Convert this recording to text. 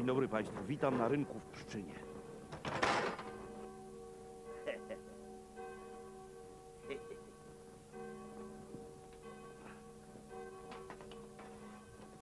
Dzień dobry Państwu, witam na rynku w Pszczynie.